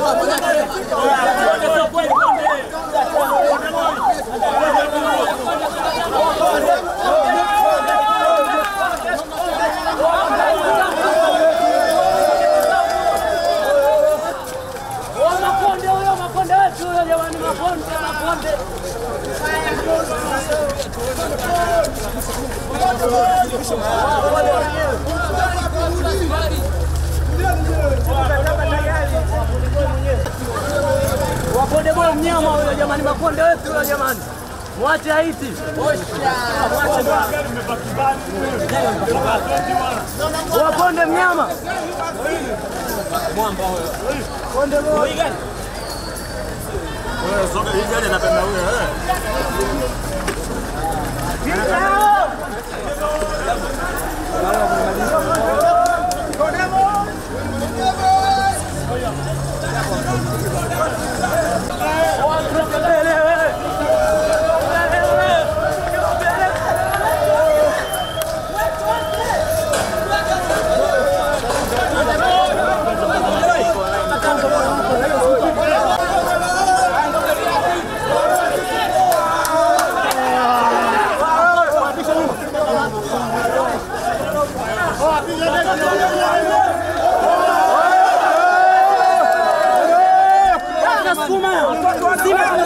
Wakonde bora mnyama huyo jamani, Makonde wetu huyo jamani. Mwache Haiti. Wakonde mnyama. Mwamba huyo. Konde bora. Wewe soka hii gani anapenda huyo eh? Sima